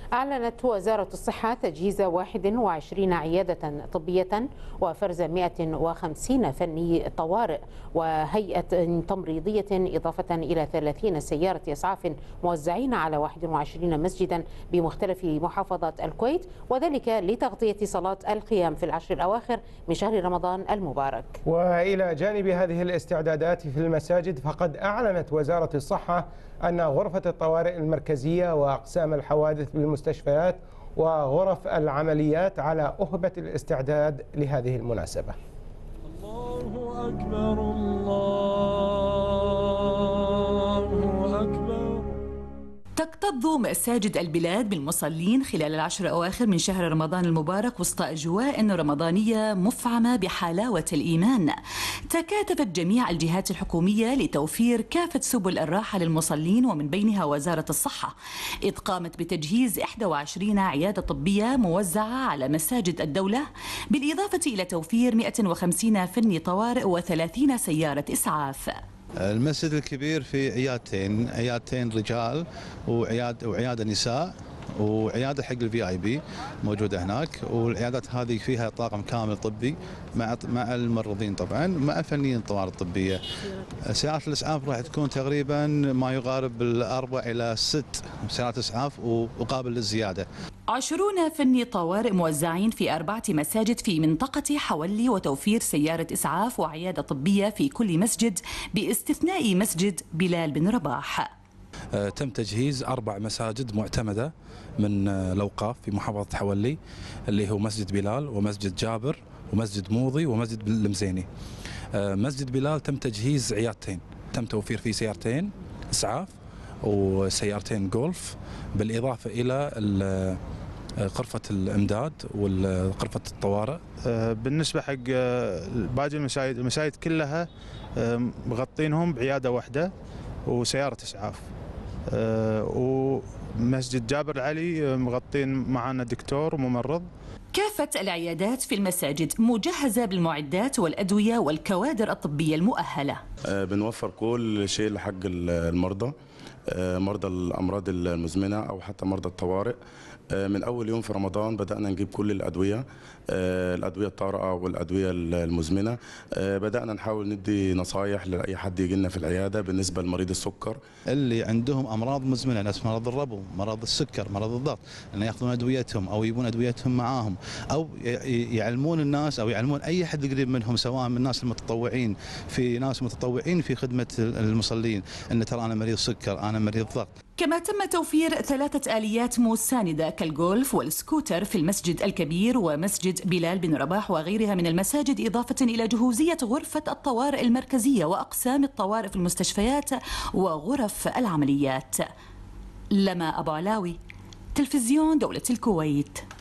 أعلنت وزارة الصحة تجهيز 21 عيادة طبية وفرز 150 فني طوارئ وهيئة تمريضية، إضافة إلى 30 سيارة إسعاف موزعين على 21 مسجدا بمختلف محافظات الكويت، وذلك لتغطية صلاة القيام في العشر الأواخر من شهر رمضان المبارك. وإلى جانب هذه الاستعدادات في المساجد، فقد أعلنت وزارة الصحة أن غرفة الطوارئ المركزية وأقسام الحوادث بالمستشفيات وغرف العمليات على أهبة الاستعداد لهذه المناسبة. الله أكبر الله أكبر. تكتظ مساجد البلاد بالمصلين خلال العشر الأواخر من شهر رمضان المبارك وسط أجواء رمضانية مفعمة بحلاوة الإيمان. تكاتفت جميع الجهات الحكومية لتوفير كافة سبل الراحة للمصلين، ومن بينها وزارة الصحة، إذ قامت بتجهيز 21 عيادة طبية موزعة على مساجد الدولة، بالإضافة إلى توفير 150 فني طوارئ و30 سيارة إسعاف. المسجد الكبير في عيادتين رجال وعيادة نساء وعيادة حق الVIP موجودة هناك، والعيادات هذه فيها طاقم كامل طبي مع الممرضين طبعا مع فنيين الطوارئ الطبية. سيارات الإسعاف راح تكون تقريبا ما يقارب 4 إلى 6 سيارات إسعاف وقابل للزيادة. 20 فني طوارئ موزعين في 4 مساجد في منطقة حولي، وتوفير سيارة إسعاف وعيادة طبية في كل مسجد باستثناء مسجد بلال بن رباح. تم تجهيز 4 مساجد معتمدة من الأوقاف في محافظة حولي، اللي هو مسجد بلال ومسجد جابر ومسجد موضي ومسجد المزيني. مسجد بلال تم تجهيز عيادتين، تم توفير فيه سيارتين إسعاف وسيارتين جولف، بالإضافة إلى غرفة الإمداد وغرفة الطوارئ. بالنسبة حق باقي المساجد كلها مغطينهم بعيادة واحدة وسيارة إسعاف. ومسجد جابر العلي مغطين معنا دكتور وممرض. كافة العيادات في المساجد مجهزة بالمعدات والأدوية والكوادر الطبية المؤهلة. بنوفر كل شيء لحق المرضى، مرضى الأمراض المزمنة أو حتى مرضى الطوارئ. من أول يوم في رمضان بدأنا نجيب كل الأدوية الطارئة والأدوية المزمنة. بدأنا نحاول ندي نصايح لأي حد يجي لنا في العيادة بالنسبة لمريض السكر اللي عندهم أمراض مزمنة، ناس مرض الربو، مرض السكر، مرض الضغط، أن يأخذون أدويتهم أو يجيبون أدويتهم معاهم، أو يعلمون الناس أو يعلمون أي حد قريب منهم، سواء من الناس المتطوعين في خدمة المصلين، أن ترى أنا مريض سكر، أنا مريض ضغط. كما تم توفير 3 آليات مساندة كالجولف والسكوتر في المسجد الكبير ومسجد بلال بن رباح وغيرها من المساجد، إضافة إلى جهوزية غرفة الطوارئ المركزية وأقسام الطوارئ في المستشفيات وغرف العمليات. لما أبو علاوي، تلفزيون دولة الكويت.